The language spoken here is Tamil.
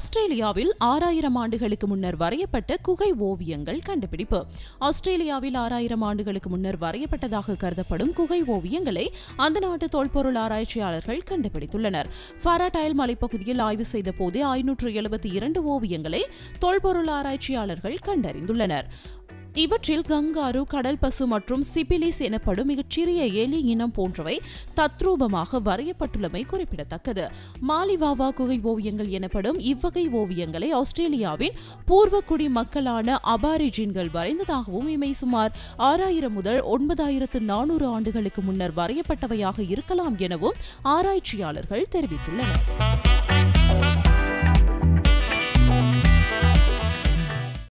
ஆஸ்திரேலியாவில் 6000 ஆண்டுகளுக்கு முன்னர் வரையப்பட்ட குகை ஓவியங்கள் கண்டுபிடிப்பு. ஆஸ்திரேலியாவில் 6000 ஆண்டுகளுக்கு முன்னர் வரையப்பட்டதாக கருதப்படும் குகை ஓவியங்களை அந்த நாட்டு தொல்பொருள் ஆராய்ச்சியாளர்கள் கண்டுபிடித்துள்ளனர். ஃபராடைல் மலைப்பகுதியில் ஆய்வு செய்த போது 572 ஓவியங்களை தொல்பொருள் ஆராய்ச்சியாளர்கள் கண்டறிந்துள்ளனர். இவற்றில் கங்காரு, கடல் பசு மற்றும் சிபிலிஸ் எனப்படும் மிகச்சிறிய எலி இனம் போன்றவை தத்ரூபமாக வரையப்பட்டுள்ளமை குறிப்பிடத்தக்கது. மாலிவாவா குகை ஓவியங்கள் எனப்படும் இவ்வகை ஓவியங்களை ஆஸ்திரேலியாவின் பூர்வக்குடி மக்களான அபாரிஜின்கள் வரைந்ததாகவும் இவை சுமார் 6000 முதல் 9400 ஆண்டுகளுக்கு முன்னர் வரையப்பட்டவையாக இருக்கலாம் எனவும் ஆராய்ச்சியாளர்கள் தெரிவித்துள்ளனர்.